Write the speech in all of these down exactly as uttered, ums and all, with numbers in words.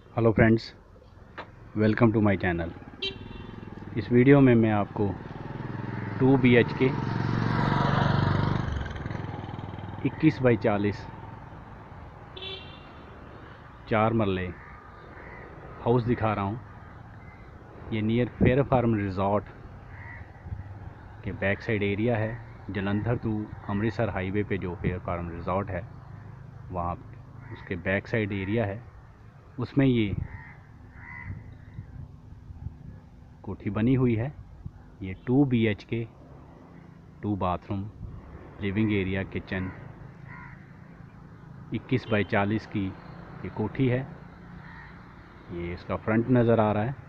Hello friends, welcome to my channel. इस video में मैं आपको टू बी एच के इक्कीस बाई चालीस चार मरले हाउस दिखा रहा हूँ। ये नियर फेयर फार्म रिज़ॉर्ट के बैक साइड एरिया है। जलंधर टू अमृतसर हाईवे पे जो फेयर फार्म रिज़ॉर्ट है वहाँ उसके बैक साइड एरिया है। उसमें ये कोठी बनी हुई है। ये two B H K two bathroom living area kitchen इक्कीस बाई चालीस की ये कोठी है। ये इसका फ्रंट नज़र आ रहा है।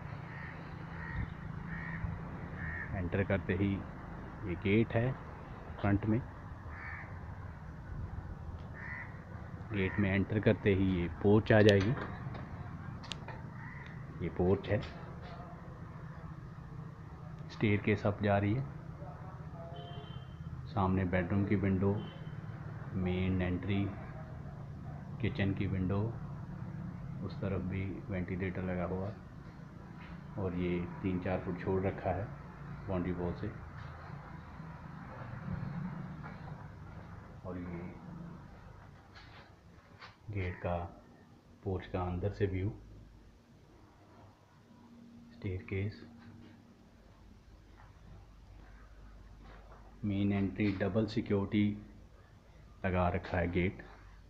एंटर करते ही ये गेट है। फ्रंट में गेट में एंटर करते ही ये पोर्च आ जाएगी। ये पोर्च है। स्टेयरकेस अप जा रही है। सामने बेडरूम की विंडो, मेन एंट्री, किचन की विंडो, उस तरफ भी वेंटिलेटर लगा हुआ और ये तीन चार फुट छोड़ रखा है बाउंड्री वॉल से। और ये गेट का पोर्च का अंदर से view, staircase, main entry, double security लगा रखा है गेट।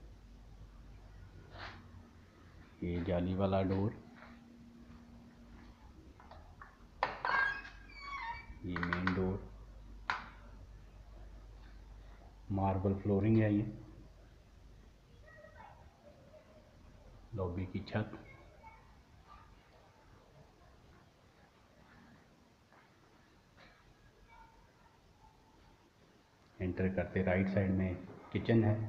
ये जाली वाला डोर, ये मेन डोर, मार्बल फ्लोरिंग है। ये लॉबी की छत, एंटर करते राइट साइड में किचन है।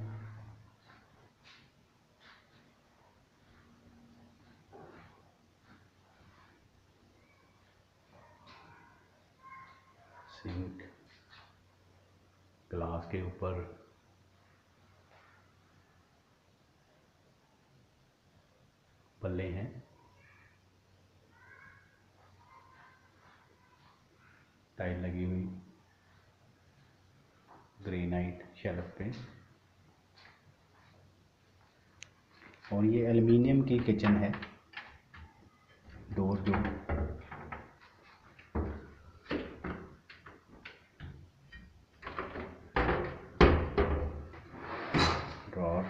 सिंक, ग्लास के ऊपर पल्ले हैं। टाइल लगी हुई ग्रेनाइट शेल्फ पे। और ये एल्युमिनियम की किचन है। डोर जो ड्रॉर,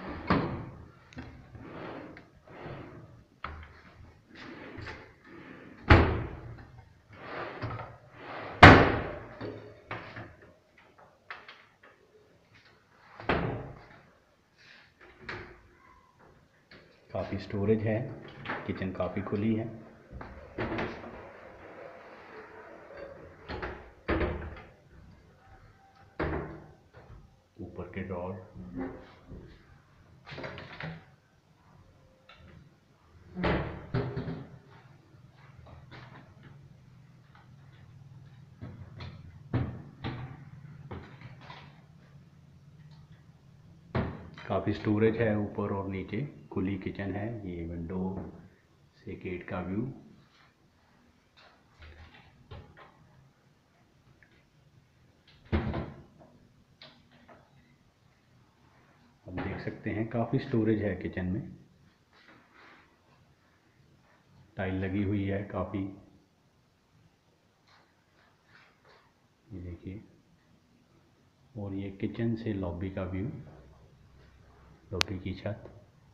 काफ़ी स्टोरेज है। किचन काफ़ी खुली है। ऊपर के ड्रॉर, काफ़ी स्टोरेज है ऊपर और नीचे। खुली किचन है। ये विंडो से गेट का व्यू। आप देख सकते हैं काफ़ी स्टोरेज है किचन में। टाइल लगी हुई है काफ़ी। ये देखिए। और ये किचन से लॉबी का व्यू, लॉबी की छत।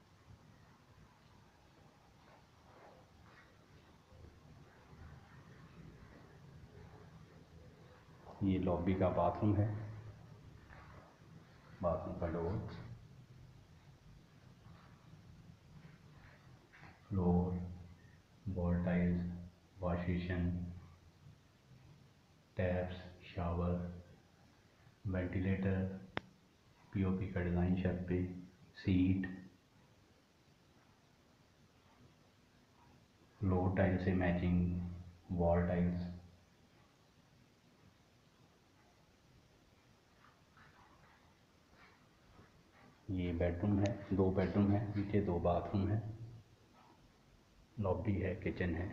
ये लॉबी का बाथरूम है। बाथरूम का door, floor, wall tiles, wash basin, taps, shower, ventilator, POP का डिज़ाइन छत पे, सीट, फ्लोर टाइल से मैचिंग वॉल टाइल्स। ये बेडरूम है। दो बेडरूम है, नीचे दो बाथरूम है। लॉबी है, किचन है,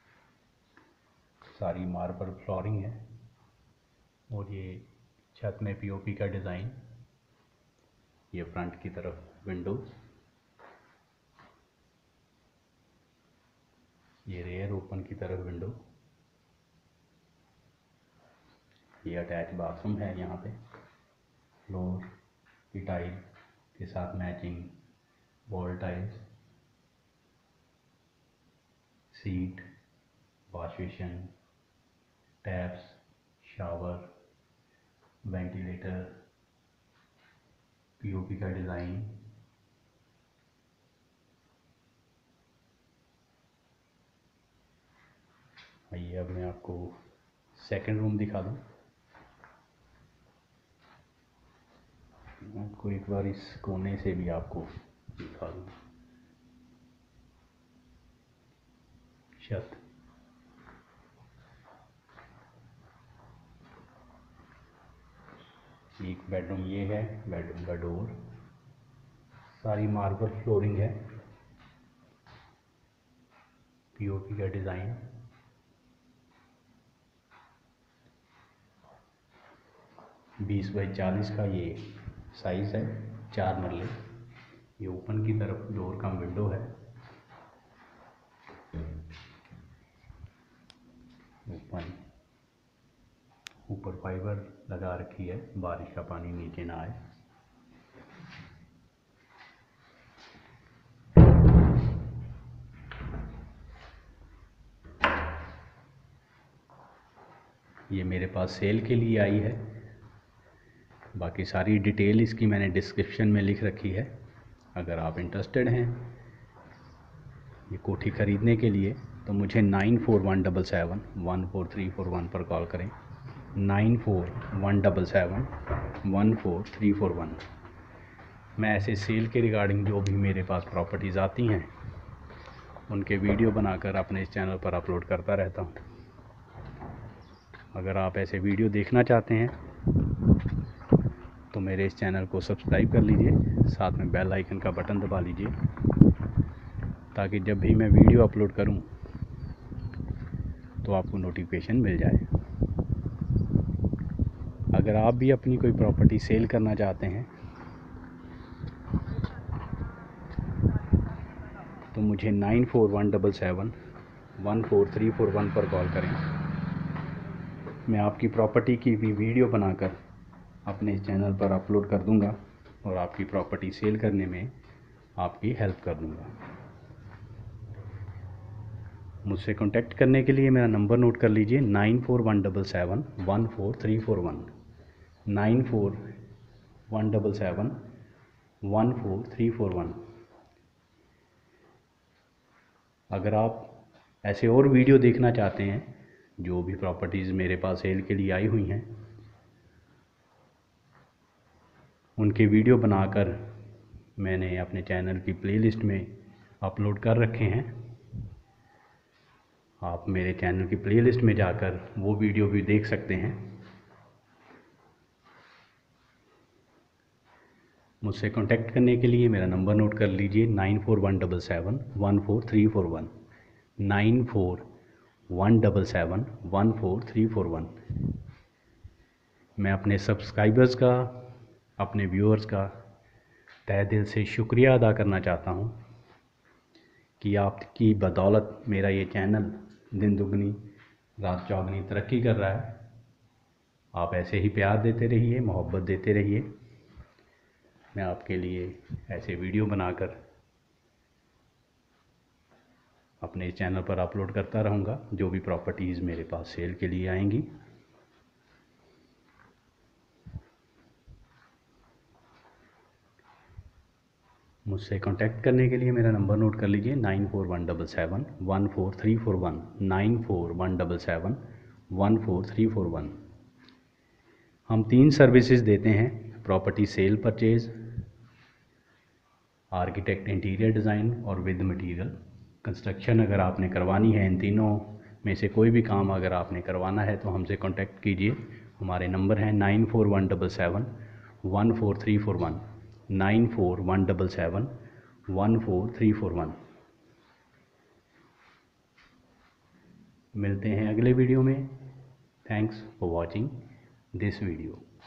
सारी मार्बल फ्लोरिंग है। और ये छत में पीओपी का डिज़ाइन, ये फ्रंट की तरफ विंडो, ये रेयर ओपन की तरफ विंडो, ये अटैच बाथरूम है। यहाँ पे फ्लोर की टाइल के साथ matching wall tiles, seat, wash basin, taps, shower, ventilator, POP का डिज़ाइन। आइए अब मैं आपको सेकंड रूम दिखा दूँ। आपको एक बार इस कोने से भी आपको दिखा दूँ छत। एक बेडरूम ये है, बेडरूम का डोर, सारी मार्बल फ्लोरिंग है, पीओपी का डिज़ाइन। बीस बाई चालीस का ये साइज़ है, चार मरले। ये ओपन की तरफ डोर का विंडो है, ओपन। ऊपर फाइबर लगा रखी है, बारिश का पानी नीचे ना आए। ये मेरे पास सेल के लिए आई है। बाकी सारी डिटेल इसकी मैंने डिस्क्रिप्शन में लिख रखी है। अगर आप इंटरेस्टेड हैं ये कोठी ख़रीदने के लिए तो मुझे nine four one double seven one four three four one पर कॉल करें। Nine four one double seven one four three four one. मैं ऐसे सेल के रिगार्डिंग जो भी मेरे पास प्रॉपर्टीज़ आती हैं उनके वीडियो बनाकर अपने इस चैनल पर अपलोड करता रहता हूँ। अगर आप ऐसे वीडियो देखना चाहते हैं तो मेरे इस चैनल को सब्सक्राइब कर लीजिए, साथ में बेल आइकन का बटन दबा लीजिए ताकि जब भी मैं वीडियो अपलोड करूं तो आपको नोटिफिकेशन मिल जाए। अगर आप भी अपनी कोई प्रॉपर्टी सेल करना चाहते हैं तो मुझे nine four one double seven one four three four one पर कॉल करें। मैं आपकी प्रॉपर्टी की भी वीडियो बनाकर अपने चैनल पर अपलोड कर दूंगा और आपकी प्रॉपर्टी सेल करने में आपकी हेल्प कर दूंगा। मुझसे कांटेक्ट करने के लिए मेरा नंबर नोट कर लीजिए, nine four one double seven one four three four one. Nine four one double seven one four three four one. अगर आप ऐसे और वीडियो देखना चाहते हैं जो भी प्रॉपर्टीज़ मेरे पास सेल के लिए आई हुई हैं उनके वीडियो बनाकर मैंने अपने चैनल की प्लेलिस्ट में अपलोड कर रखे हैं। आप मेरे चैनल की प्लेलिस्ट में जाकर वो वीडियो भी देख सकते हैं। मुझसे कांटेक्ट करने के लिए मेरा नंबर नोट कर लीजिए, nine four one double seven one four three four one. Nine four one double seven one four three four one. मैं अपने सब्सक्राइबर्स का, अपने व्यूअर्स का तहे दिल से शुक्रिया अदा करना चाहता हूँ कि आपकी बदौलत मेरा ये चैनल दिन दुगनी रात चौगनी तरक्की कर रहा है। आप ऐसे ही प्यार देते रहिए, मोहब्बत देते रहिए। मैं आपके लिए ऐसे वीडियो बनाकर अपने चैनल पर अपलोड करता रहूँगा जो भी प्रॉपर्टीज़ मेरे पास सेल के लिए आएंगी। मुझसे कांटेक्ट करने के लिए मेरा नंबर नोट कर लीजिए, nine four one double seven one four three four one. Nine four one double seven one four three four one. हम तीन सर्विसेज देते हैं, property sale purchase, architect interior design और विद मटेरियल कंस्ट्रक्शन। अगर आपने करवानी है इन तीनों में से कोई भी काम अगर आपने करवाना है तो हमसे कांटेक्ट कीजिए। हमारे नंबर हैं nine four one double seven one four three four one. Nine four one double seven one four three four one. मिलते हैं अगले वीडियो में। Thanks for watching this video.